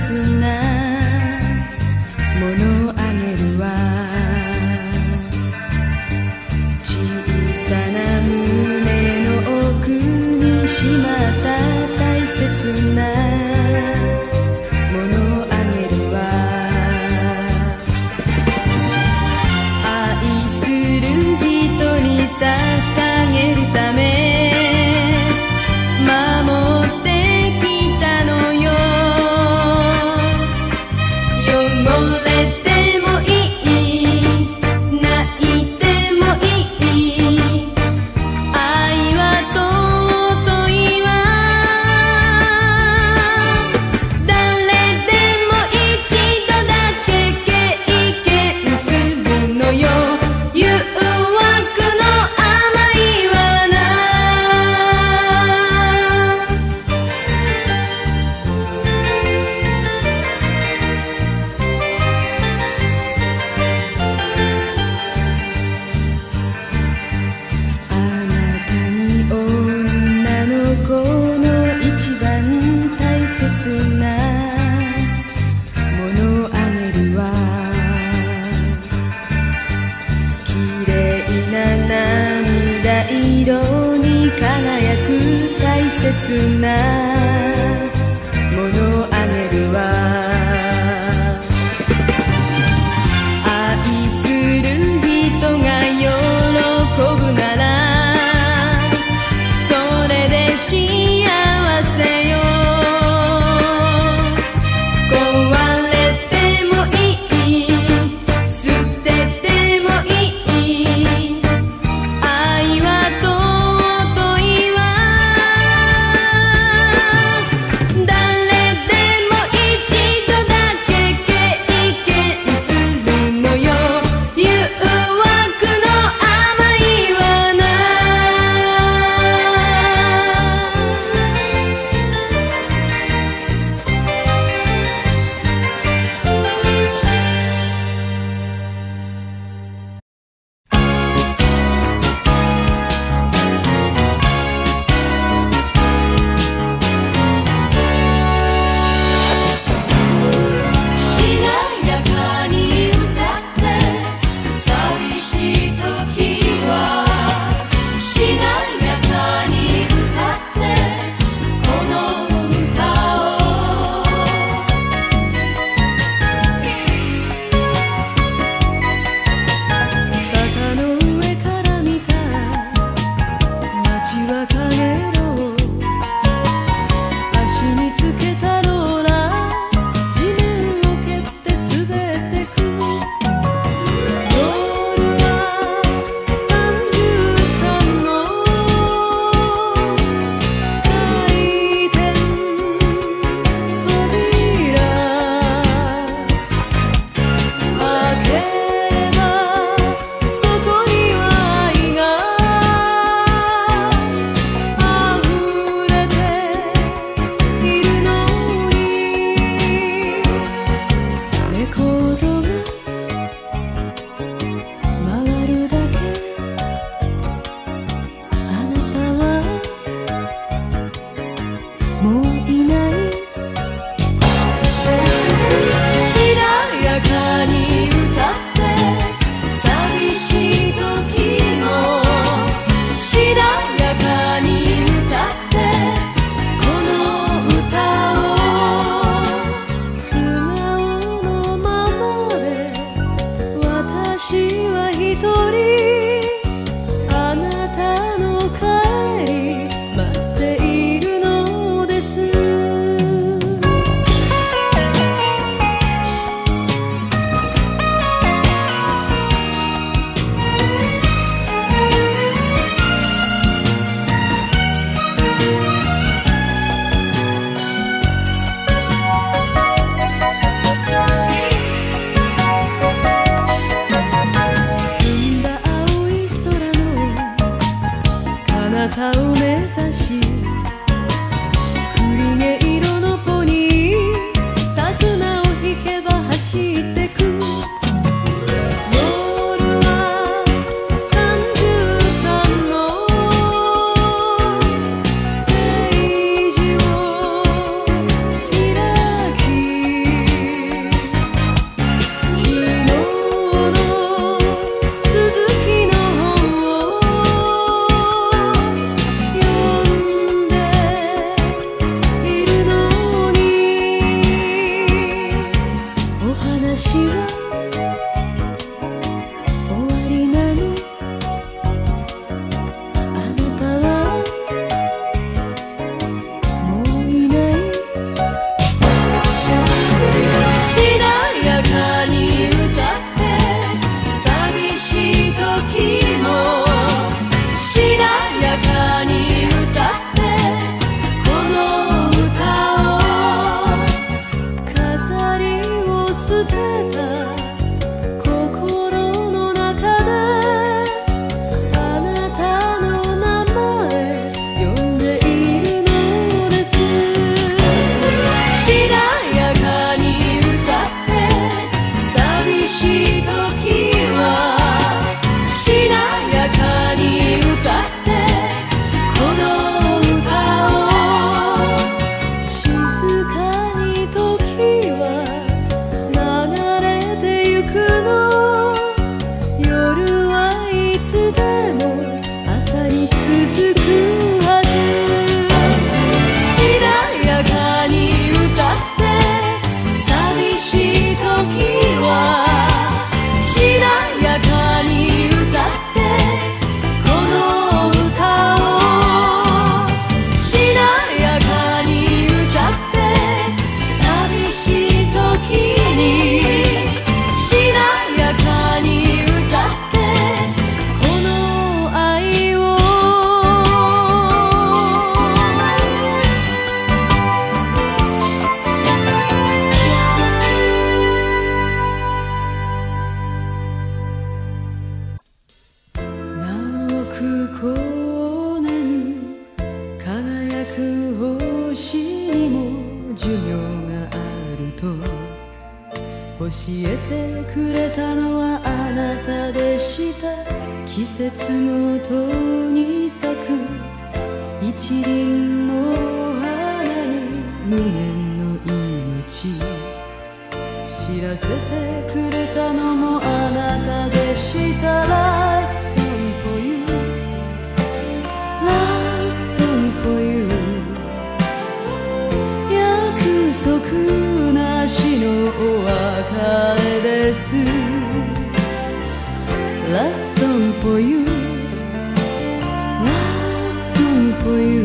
切なものあげるわ。小さな胸の奥にしまった大切なものあげるわ。愛する人に捧げるため守ってきたのよ。汚れてもいい、泣いてもいい、愛は尊いわ。誰でも一度だけ経験するのよ。誘惑の甘いわな。あなたに女の子の一番大切なものあげるわ。綺麗な涙色に輝く大切なものあげるわ。愛する人が喜ぶならそれで幸せよ。壊れてもいい、捨ててもいい、愛は尊いわ。 捨てた心の中であなたの名前呼んでいるのです。しなやかに歌って寂しい時はしなやかに歌ってこの歌を静かに時は流れてゆくの。夜はいつでも朝に続くはず。しなやかに歌って寂しい時はしなやかに歌ってこの歌をしなやかに歌って寂しい時にしなやかに歌ってこの愛を何億光年輝く星にも寿命があると教えてくれたのはあなたでした。季節ごとに咲く一輪の花に無限の命知らせてくれたのもあなたでした。 Last song for you Last song for you 約束なしのお別れです。 Last song for you Last song for you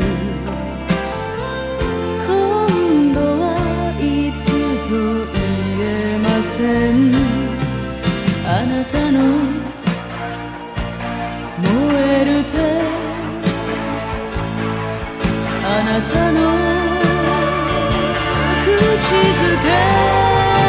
今度はいつと言えません。あなたの燃える手あなたの口づけ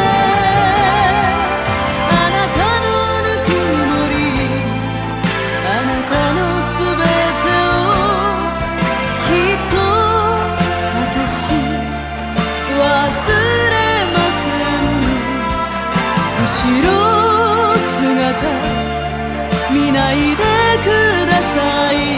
後ろ姿見ないでください。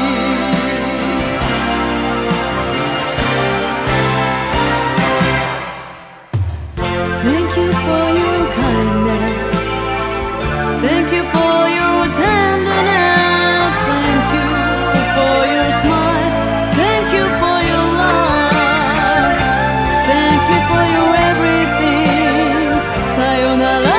Thank you for your kindness Thank you for your tenderness Thank you for your smile Thank you for your love Thank you for your everything さよなら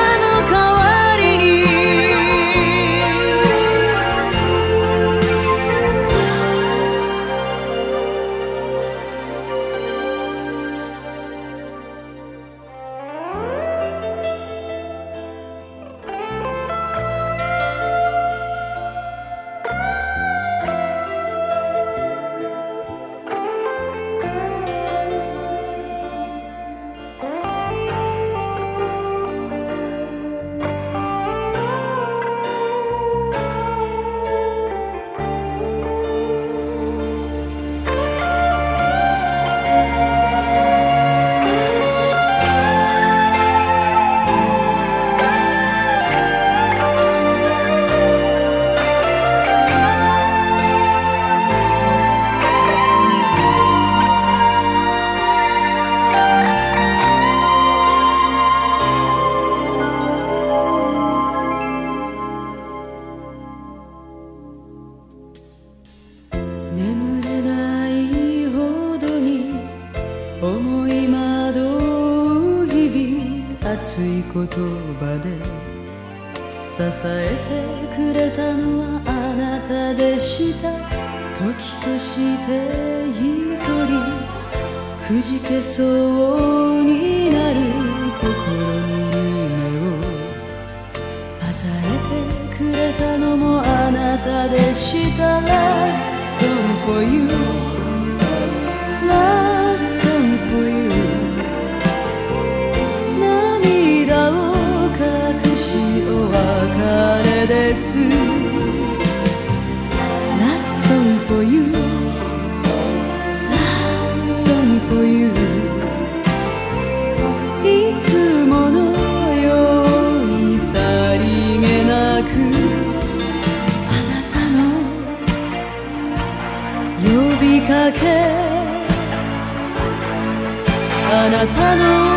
眠れないほどに思い惑う日々熱い言葉で支えてくれたのはあなたでした。時として一人くじけそうになる心に夢を与えてくれたのもあなたでした。 Last song for you Last song for you 涙す Last song for you Last song for you いつものようにさりげなくあなたの呼びかけあなたの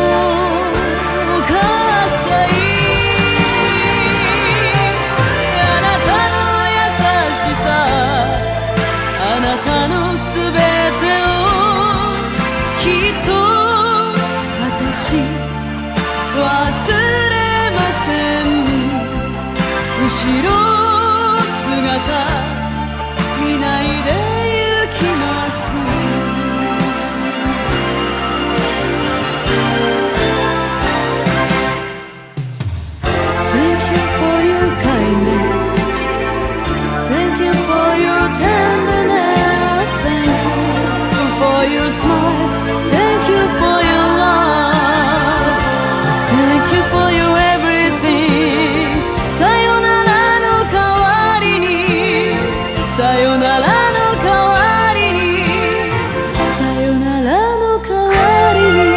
後ろ姿見ないで行きます Thank you for your kindness Thank you for your tenderness Thank you for your smile Thank you for your love Thank you for your everything さよならの代わりにさよならの代わりにさよならの代わりに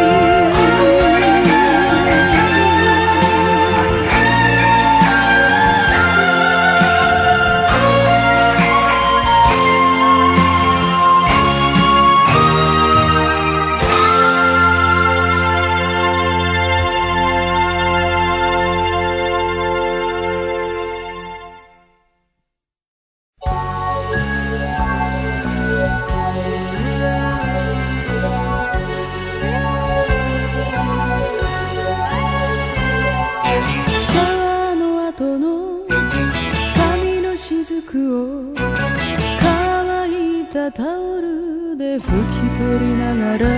シャワーの後の髪の雫を乾いたタオルで拭き取りながら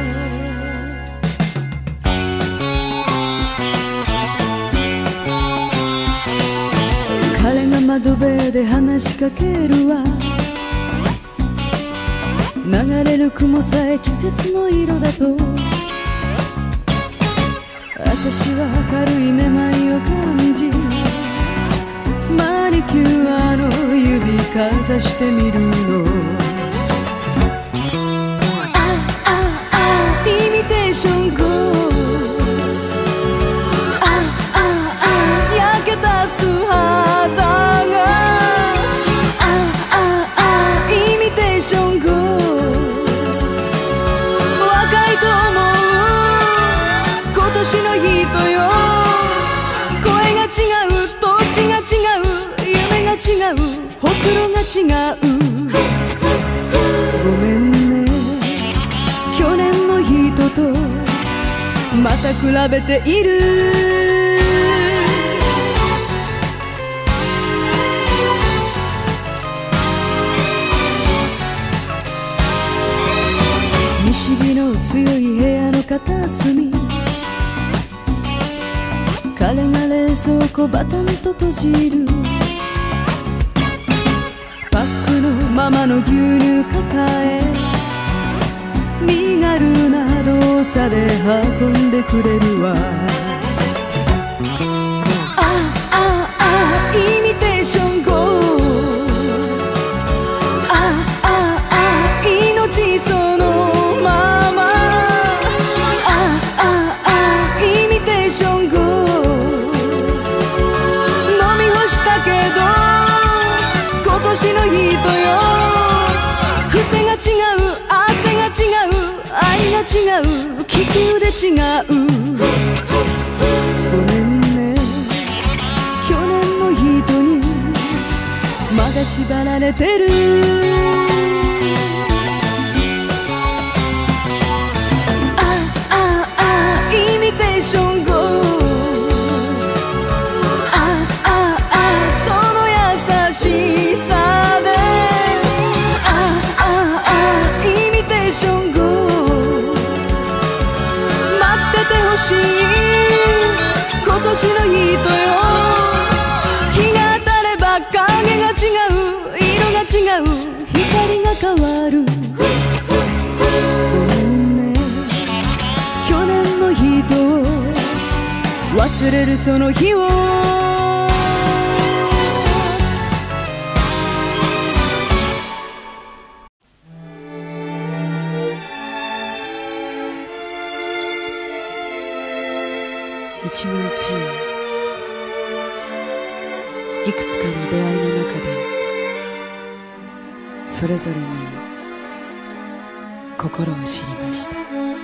彼が窓辺で話しかけるわ流れる雲さえ季節の色だと私は軽いめまいを感じマニキュアの指かざしてみるのイミテーションゴー焼けた素肌がイミテーションゴー若いと思う今年の人よ声が違う年が違う夢が違うほくろが違うごめんね去年の人とまた比べている西日の強い部屋の片隅彼が冷蔵庫バタンと閉じるパックのままの牛乳抱え身軽な動作で運んでくれるわイミテーションゴー命そのままイミテーションゴー今年の人よ癖が違う汗が違う愛が違う利き腕違うごめんね去年の人にまだ縛られてるイミテーションゴー今年の人よ日が当たれば影が違う色が違う光が変わるごめんね去年の人を忘れるその日を一期一会いくつかの出会いの中でそれぞれに心を知りました。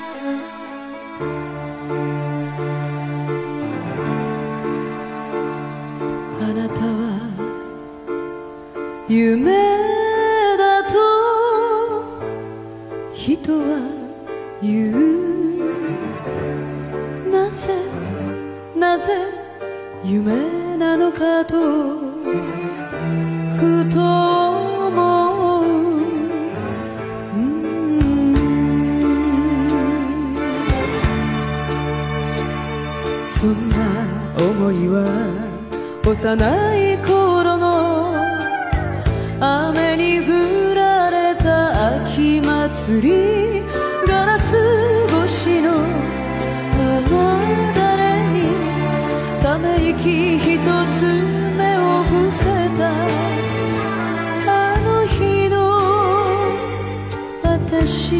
あなたは夢だと人は言う。なぜ夢なのかとふと思う。そんな思いは幼い頃の雨に降られた秋祭り、ガラス越しのため息一つ目を伏せたあの日の私、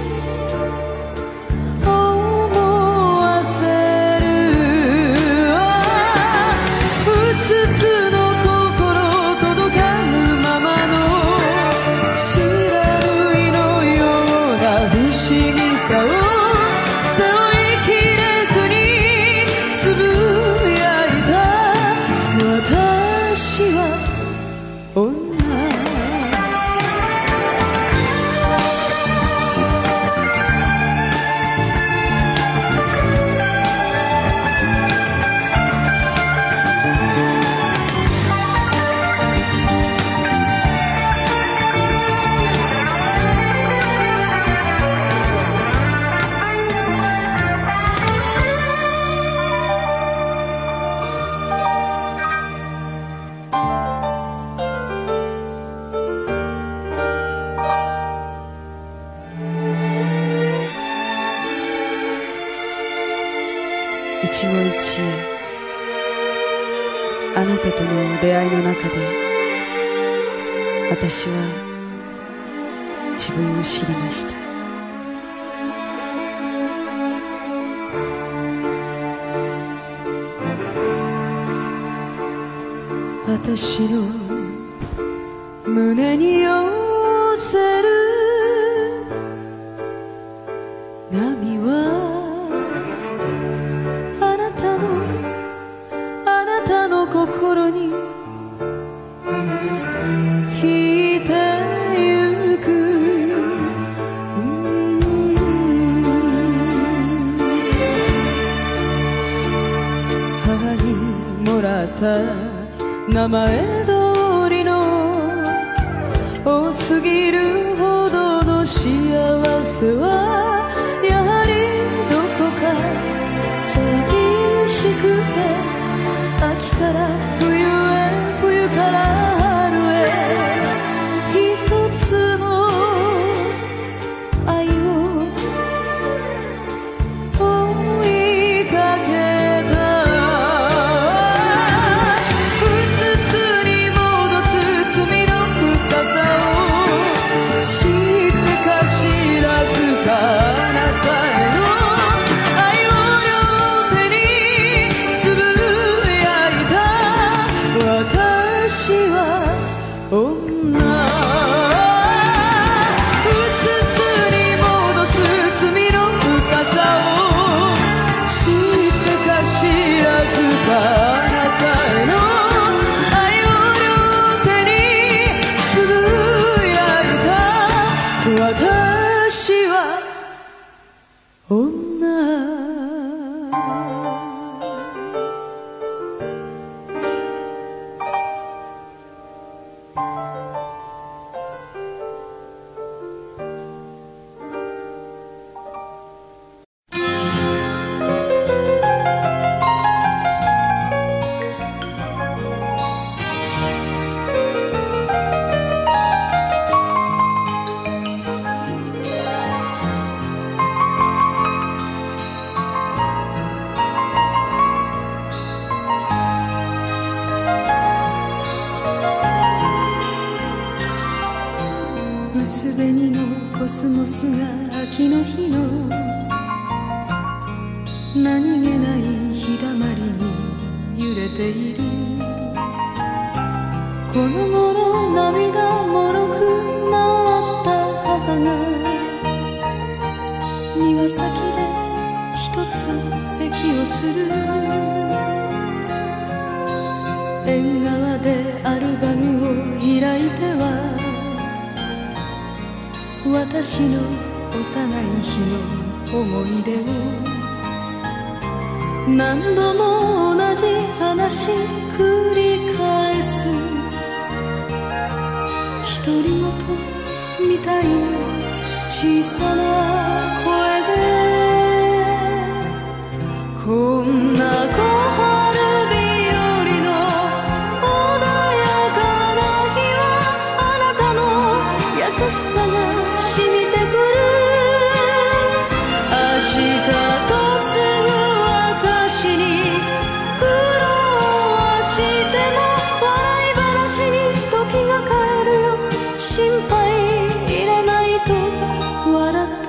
思わせるうつつの心届かぬままの知らぬいのような不思議さを背負いきれずにつぶ私は女。一期一会あなたとの出会いの中で私は自分を知りました。私の胸に寄せる波は心に引いてゆく。母にもらった名前通りの多すぎるほどの幸せはやはりどこか寂しくて、秋から冬へ冬から春へ一つの愛を追いかけた。うつつに戻す罪の深さを知ってか知らずかあなたへの愛を両手につぶ私は女。うつつに戻す罪の深さを知ってか知らずかあなたへの愛を両手につぶやいた私は女。薄紅のコスモスが秋の日の何気ない日だれている。この頃涙もろくなった母が庭先で一つ咳をする。縁側でアルバムを開いては私の幼い日の思い出を何度も同じ話繰り返す。独り言みたいな小さな声でこんな小春日和の穏やかな日はあなたの優しさが染みてくる。明日と継ぐ私に苦労はしても笑い話に時が変えるよ。心配いらないと笑った。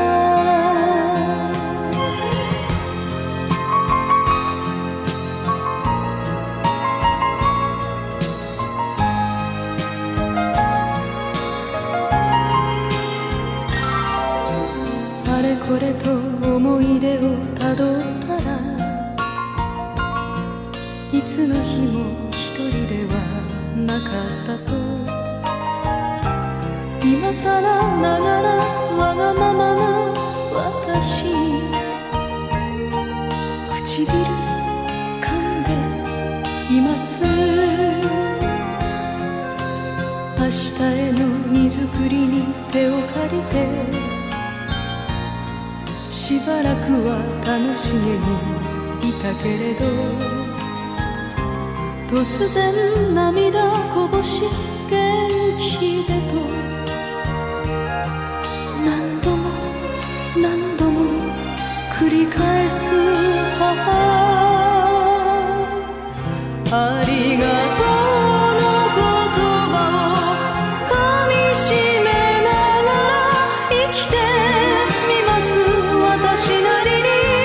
あれこれと思い出をたどったらいつの日も一人ではなかったと。今さらながらわがままな私に唇噛んでいます。明日への荷造りに手を借りてしばらくは楽しげにいたけれど突然涙こぼし元気でと何度も繰り返す母。ありがとうの言葉をかみしめながら生きてみます私なりに。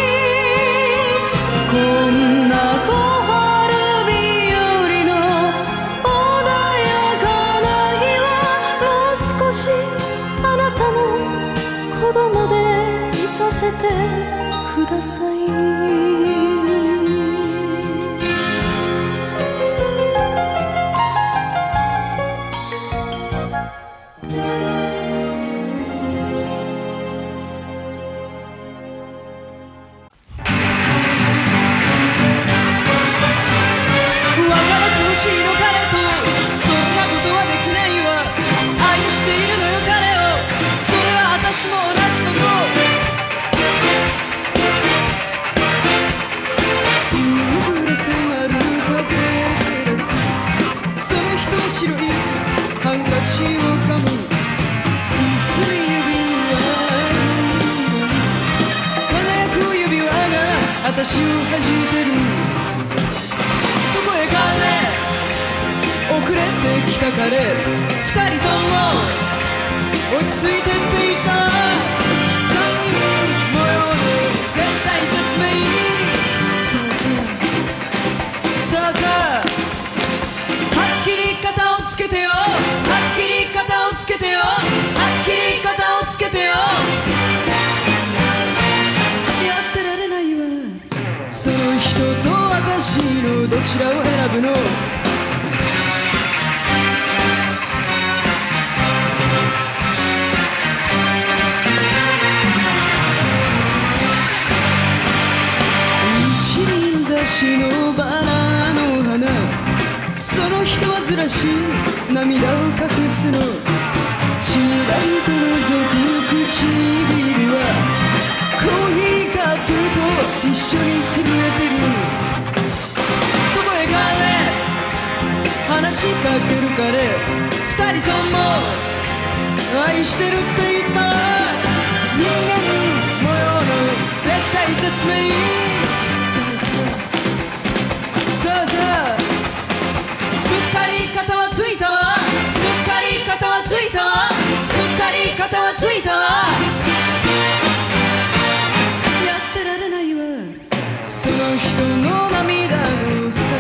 こんな小春日和の穏やかな日はもう少しあなたの子供でいさせてください。 私を弾いてる。そこへ彼遅れてきた彼二人とも落ち着いてって言ったら三人模様の絶対絶命。さあはっきり肩をつけてよ。はっきり肩をつけてよ。はっきり肩をつけてよ。その人と私のどちらを選ぶの。一輪挿しのバラの花。その人はずらし涙を隠すの。ちらりと覗く唇はコーヒーカップと一緒に震えてる。そこへ彼話しかける彼二人とも愛してるって言ったら人間模様の絶対絶命。さあすっかり肩はついたわ。すっかり肩はついたわ。すっかり肩はついたわ。その人の涙の深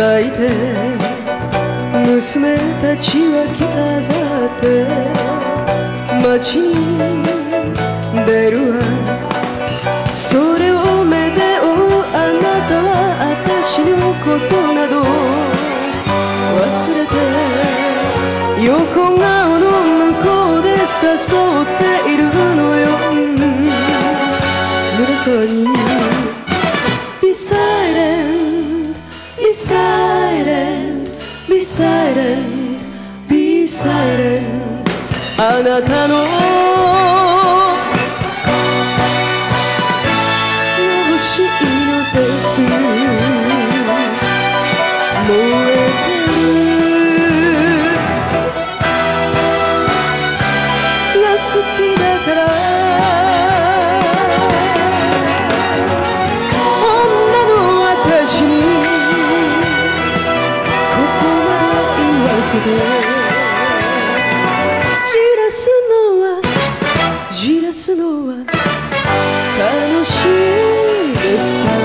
泣いて娘たちは着飾って街に出るわ。それを目で追うあなたは私のことなど忘れて横顔の向こうで誘っているのよ。濡れそうに Be silent, be silent, be silent, be silent あなたの眩しいのです燃えてるが好きだから女の私にここまで言わせてじらすのは楽しいですか。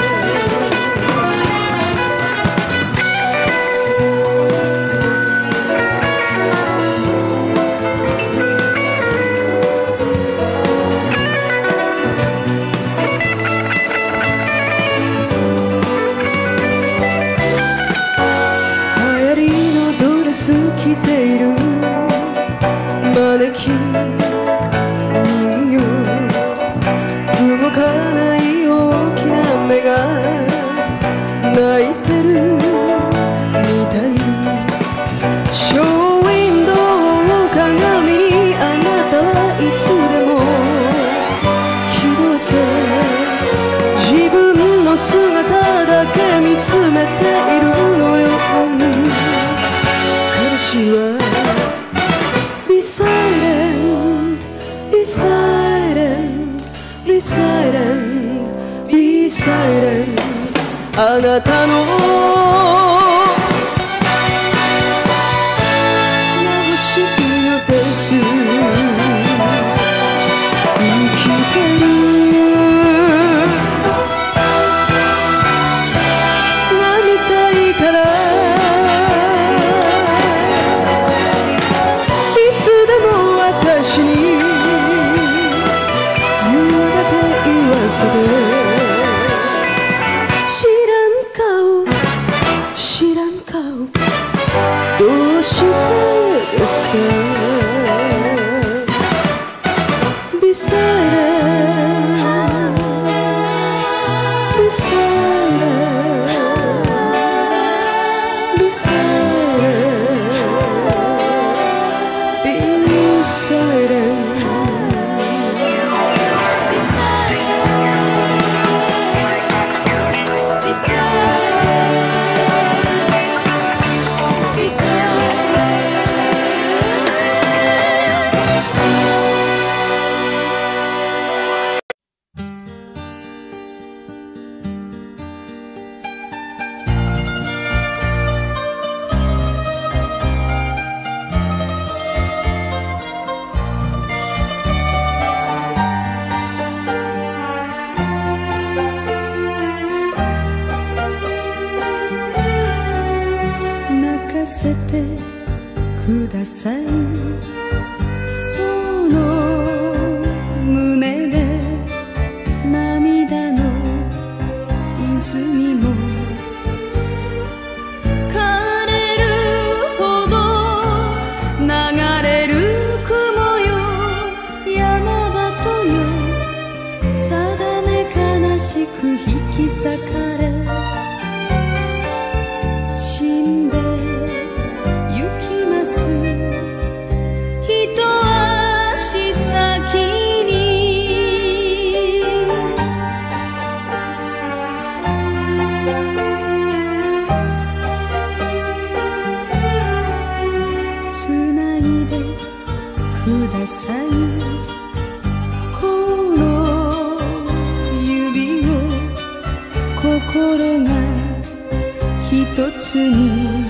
流行りのドレス着ているマネキン動かない大きな目が泣いてるみたい。ショーウィンドウの鏡にあなたはいつでも気取って自分の姿だけ見つめているのよ。彼氏は Be silent, be silent Be silent, be silent あなたの眩しいのです生きてるが見たいからいつでも私に知らん顔知らん顔どうしてですか。 Be silent, be silent, be silent, be silentせてください。その胸で涙の泉も枯れるほど流れる雲よ山鳩よ定め悲しく引き裂かれ死んで一足先につないでくださいこの指を心が一つに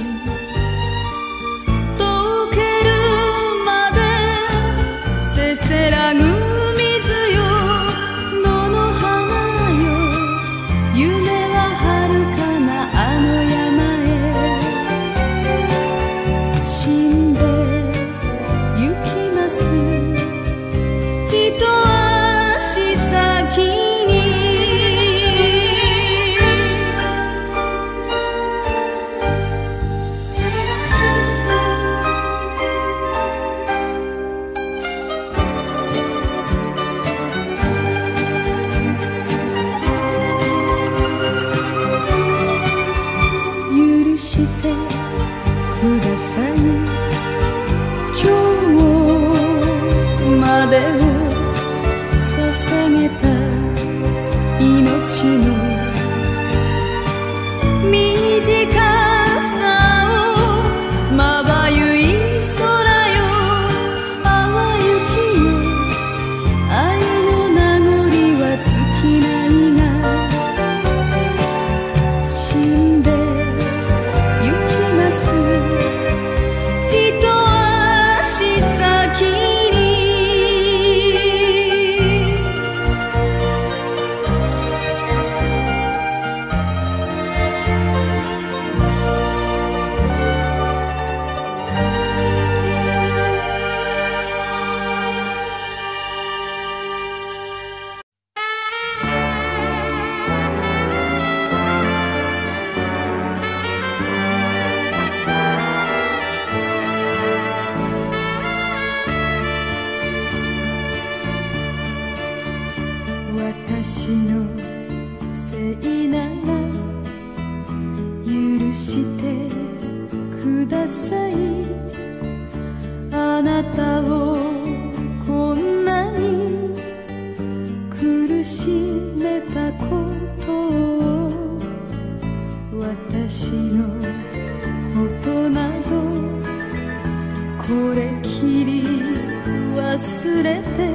せらぐ水よ野の花よ夢は遥かなあの山へしてください。あなたをこんなに苦しめたことを、私のことなどこれきり忘れて、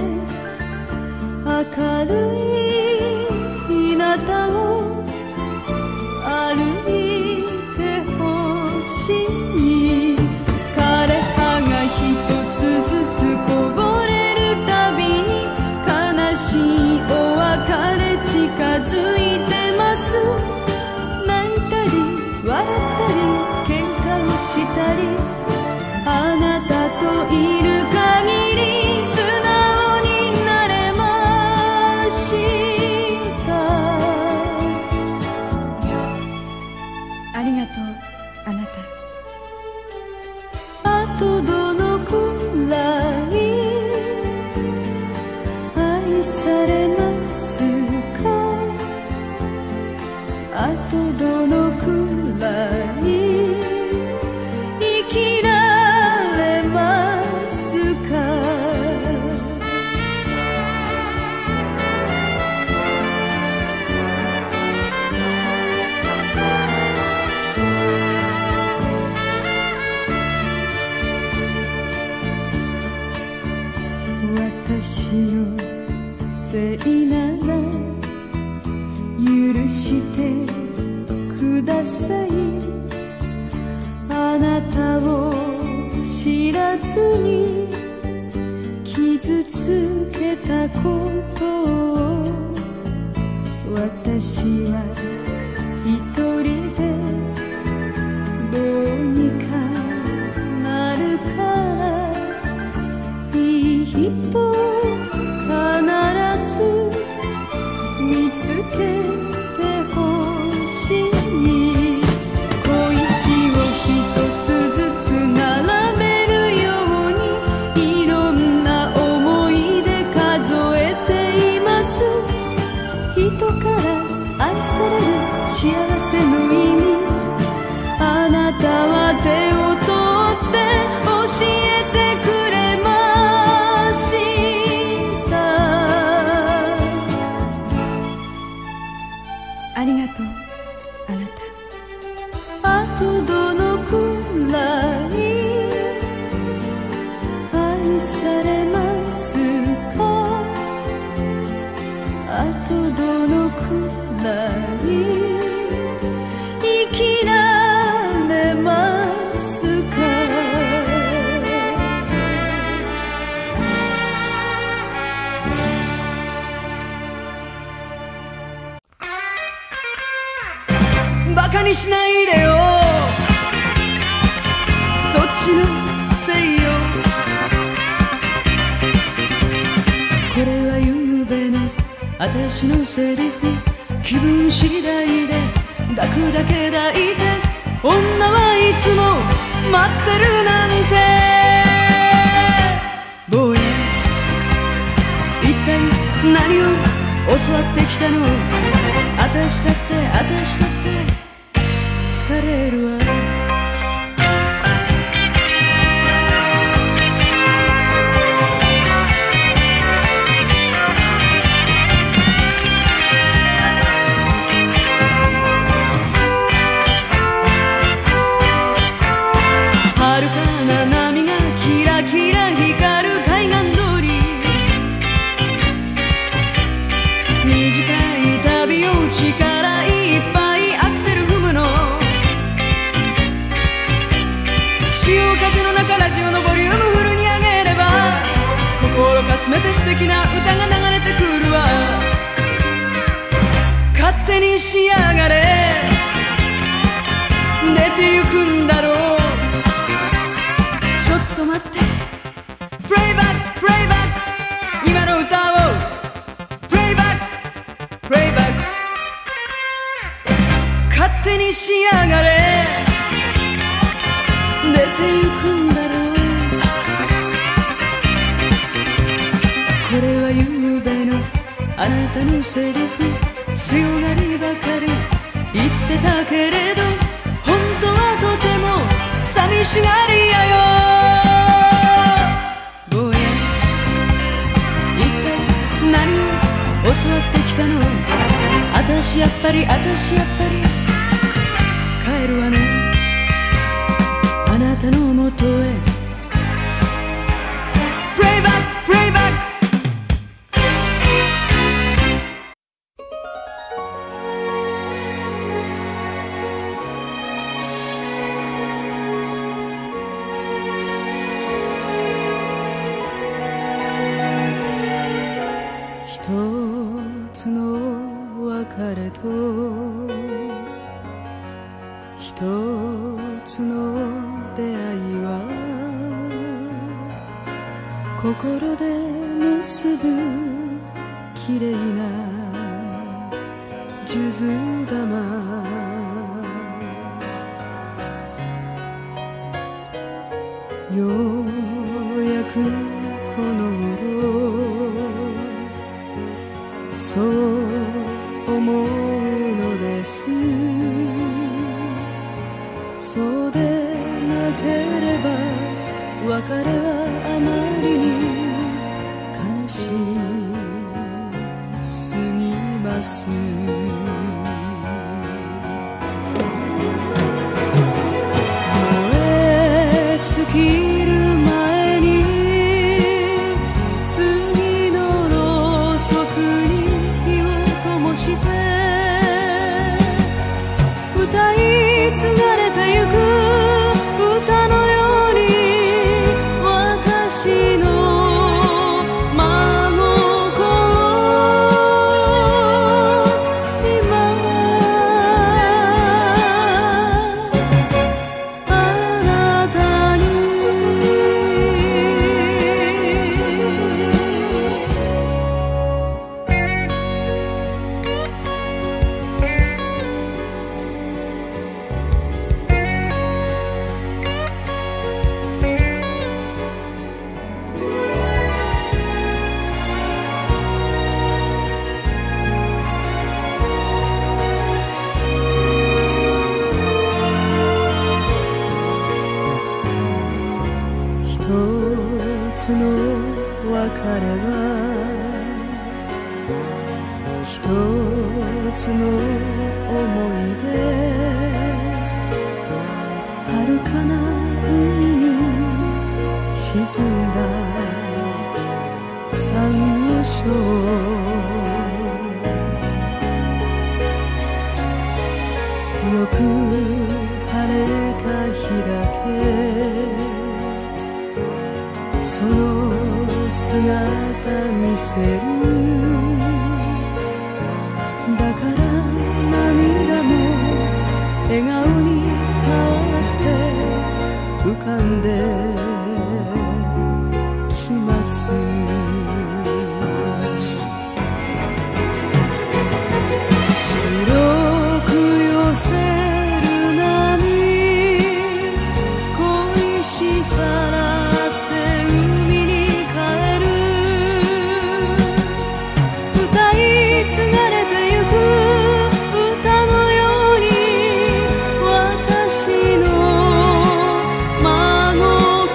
明るい日向を歩いてほしい。枯れ葉が一つずつこぼれるたびに、悲しいお別れ近づいてます。泣いたり笑ったり喧嘩をしたり、あなたといる限り素直になれました。ありがとうあなた。あとどのくらい愛されますか。あとどのくらい生きられますか。私のせいなら許してください。あなたを知らずに傷つけたことを、私は一人でどうにかなるから、いい人必ず見つけてほしい。小石を一つずつ並べるように、いろんな思い出数えています。人から愛される幸せの意味、あなたは手を取って教えてくれました。ありがとうあなた。あとどのくらい愛されますか。あとどのくらい生きられますか。バカにしないでよ、そっちのせいよ。これはゆうべの私のセリフ、気分次第で抱くだけ抱いて、女はいつも待ってるなんて。坊や一体何を教わってきたの。私だって疲れるわ。遥かな波がキラキラ光る海岸通り、短い旅を力いっぱいアクセル踏むの。潮風の中ラジオのボリュームフルに上げれば、心かすめて素敵な歌が流れてくるわ。勝手にしやがれ、出てゆくんだろう。ちょっと待って、プレイバックプレイバック、今の歌をプレイバックプレイバック。勝手にしやがれ、出てゆくんだろう。これはゆうべのあなたのセリフ、強がりばかり言ってたけれど、本当ぱり私やっぱり帰るわね、あなたのもとへ。プレイバックプレイバック。一つの別れと一つの出会いは心で結ぶ綺麗な数珠玉。ようやくこの頃そう思うのです。そうでなければ別れはあまりに悲しすぎます。燃え尽きる前に次のろうそくに火を灯して歌い継がれてゆく歌のように私の真心今あなたに一つの別れは一つの思い出、遥かな海に沈んだサンゴ礁。よく晴れた日だけその姿見せる。だから涙も笑顔に変わって浮かんできます。白く寄せる波恋しさら真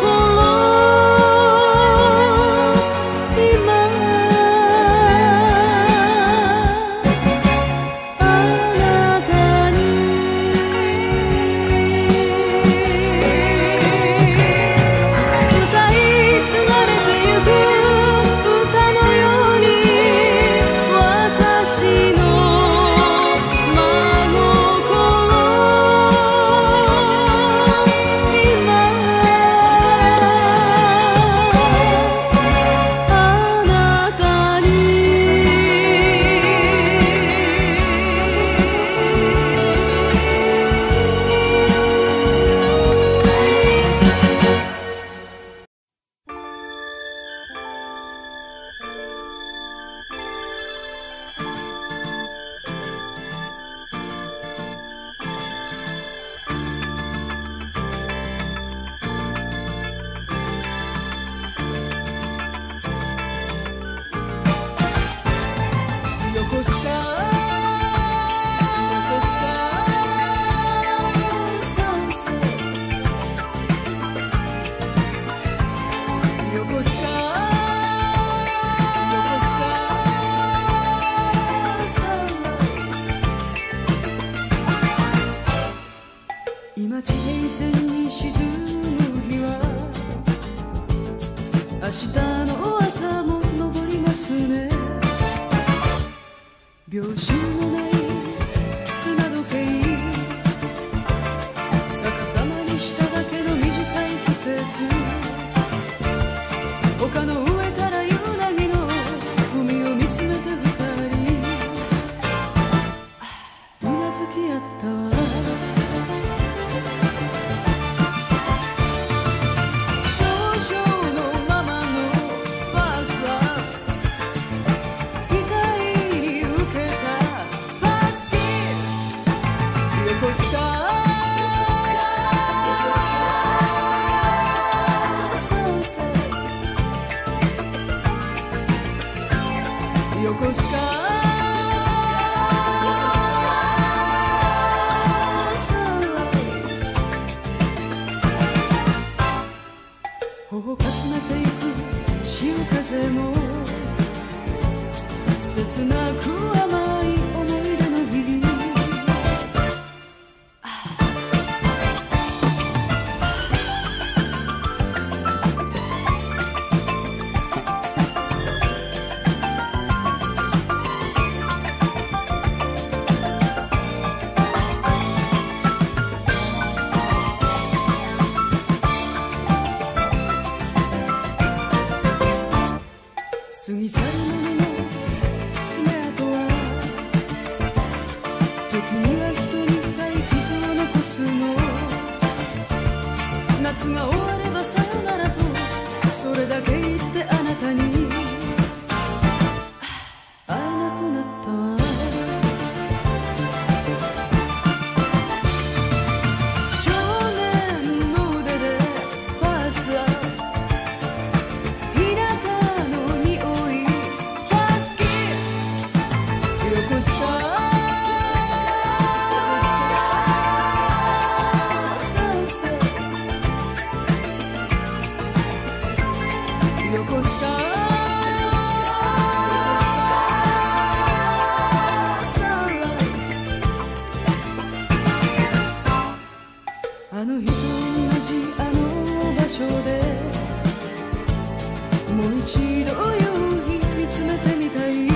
平線に沈む日は明日の朝も昇りますね。秒針のない砂時計、逆さまにしただけの短い季節、丘の上から夕凪の海を見つめて二人うなずき合ったわ。少々のままのファーストラブ、額に受けたファーストキス、横須賀横須賀頬をかすめていく潮風も切なく甘い思い出の日々、過ぎ去るものの爪痕は時には人に深い傷を残すの。夏が終わればさよならとそれだけ言ってあなたに会えなくなったわ。少年の腕でファーストラブ、日向の匂いファーストキス、横須賀サンセット、横須賀サンライズ、あの日と同じあの場所でもう一度夕日見つめてみたい。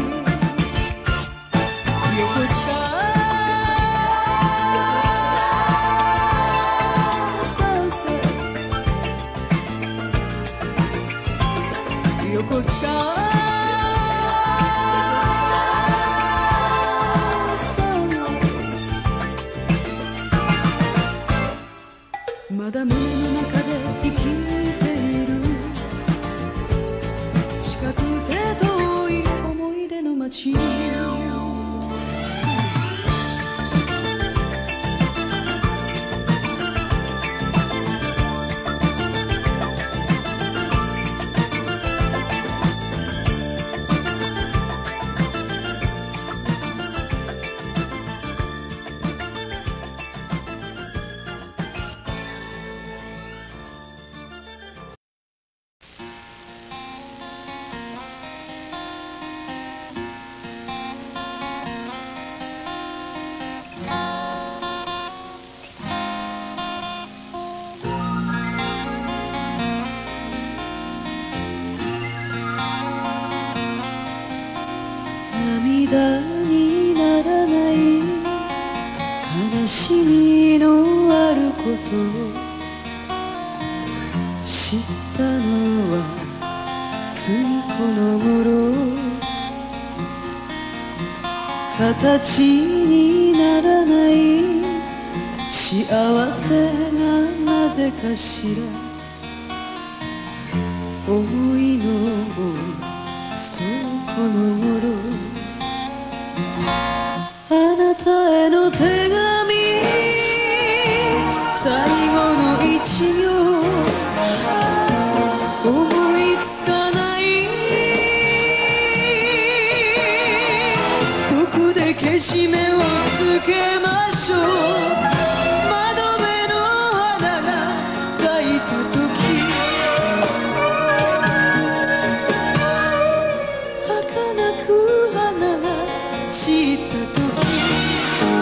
横須賀サンセット、横須賀サンライズ、まだ胸の中で生きている近くて遠い思い出の街、涙にならない悲しみのあることを知ったのはついこの頃、形にならない幸せがなぜかしら多いのを、そうこの頃あなたへの手紙最後の一行思いつかない、どこでけじめをつけましょう、窓辺の花が咲いた時、儚く花が散った時、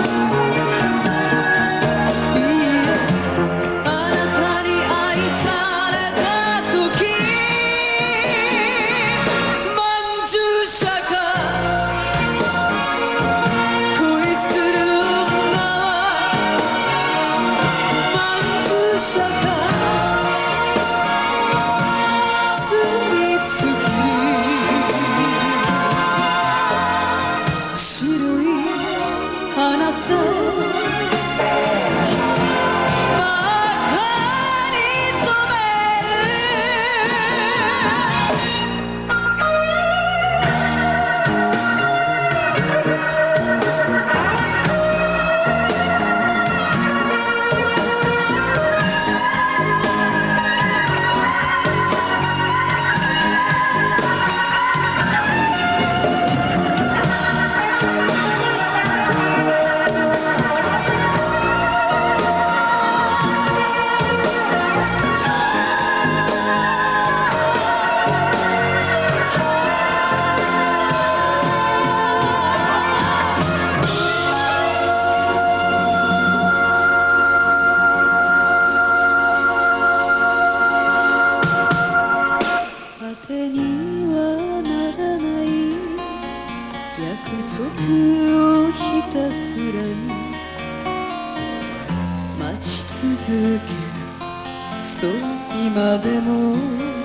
続けそう今でも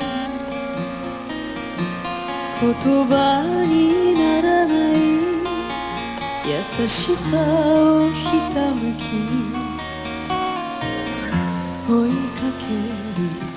言葉にならない優しさをひたむき追いかける